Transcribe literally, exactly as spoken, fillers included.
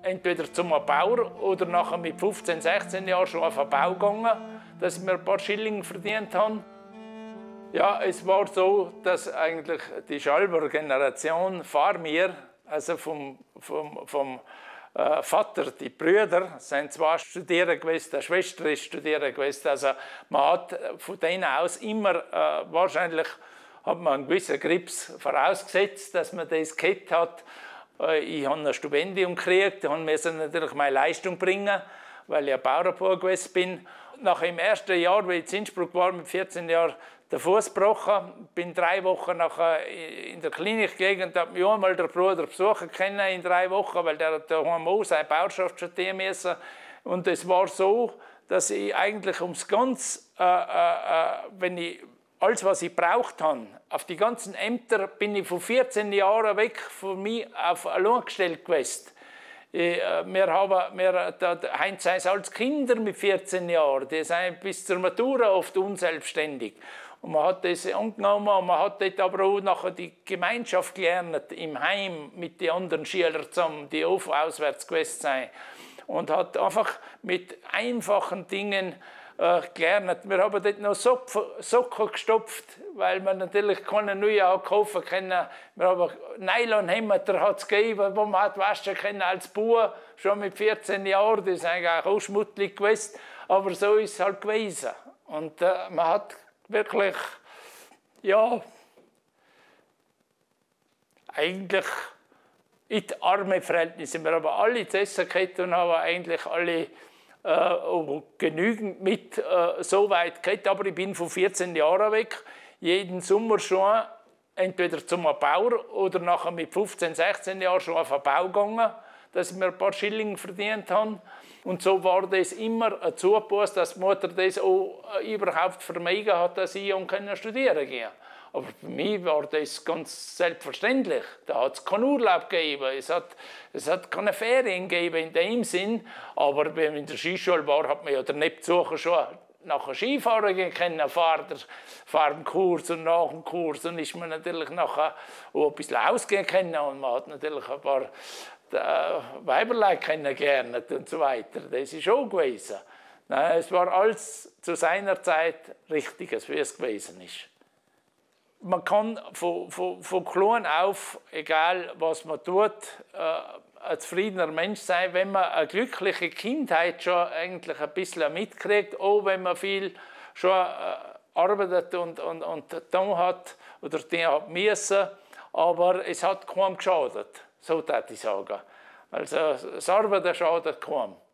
entweder zum Bauer oder nachher mit fünfzehn, sechzehn Jahren schon auf den Bau gegangen, dass ich mir ein paar Schilling verdient habe. Ja, es war so, dass eigentlich die Schalber Generation vor mir, also vom, vom, vom äh, Vater, die Brüder, sind zwar studieren gewesen, die Schwester ist studieren gewesen. Also man hat von denen aus immer äh, wahrscheinlich hat man einen gewissen Grips vorausgesetzt, dass man das gehabt hat. Äh, ich habe ein Stipendium gekriegt, ich musste natürlich meine Leistung bringen, weil ich ein Bauernbub gewesen bin. Nach dem ersten Jahr, als ich in Innsbruck war, mit vierzehn Jahren, den Fuß gebrochen. Bin drei Wochen nachher in der Klinik gelegen und habe mich einmal der Bruder besuchen können in drei Wochen, weil der daheim auch seine Bauerschaft studieren musste. Und es war so, dass ich eigentlich ums ganz, äh, äh, wenn ich alles, was ich braucht habe, auf die ganzen Ämter bin ich von vierzehn Jahren weg von mir auf allein gestellt gewesen. Wir haben, wir, Heinz sei als Kinder mit vierzehn Jahren, die sind bis zur Matura oft unselbstständig. Und man hat das angenommen, und man hat dort aber auch nachher die Gemeinschaft gelernt, im Heim mit den anderen Schülern zusammen, die auch auswärts gewesen sind. Und hat einfach mit einfachen Dingen äh, gelernt. Wir haben dort noch Socken gestopft, weil man natürlich keine neuen kaufen können. Wir haben Nylonhemder hat es gegeben, wo man hat waschen können als Bauer, schon mit vierzehn Jahren. Das ist eigentlich auch schmutzig gewesen, aber so ist es halt gewesen. Und äh, man hat wirklich, ja, eigentlich in die armen Verhältnisse. Wir haben alle zu essen gehabt und haben eigentlich alle äh, genügend mit äh, so weit gehabt. Aber ich bin von vierzehn Jahren weg, jeden Sommer schon entweder zum Bauer oder nachher mit fünfzehn, sechzehn Jahren schon auf den Bau gegangen, dass ich mir ein paar Schilling verdient habe. Und so war das immer ein Zupass, dass die Mutter das auch überhaupt vermieden hat, dass ich studieren gehen. Aber für mich war das ganz selbstverständlich. Da hat es keinen Urlaub gegeben, es hat, es hat keine Ferien gegeben in dem Sinn. Aber wenn man in der Skischule war, hat man ja den Nebenbesucher schon nachher Skifahren gehen können, vor, der, vor dem Kurs und nach dem Kurs. Und ist man natürlich nachher auch ein bisschen ausgehen können. Und man hat natürlich ein paar Weiberlein kennengelernt und so weiter. Das ist schon gewesen. Nein, es war alles zu seiner Zeit Richtiges, wie es gewesen ist. Man kann von, von, von klein auf, egal was man tut, äh, ein zufriedener Mensch sein, wenn man eine glückliche Kindheit schon eigentlich ein bisschen mitkriegt, auch wenn man viel schon äh, arbeitet und, und, und getan hat oder die hat müssen, aber es hat keinem geschadet. So würde ich sagen. Also das Arbeiten schadet kaum.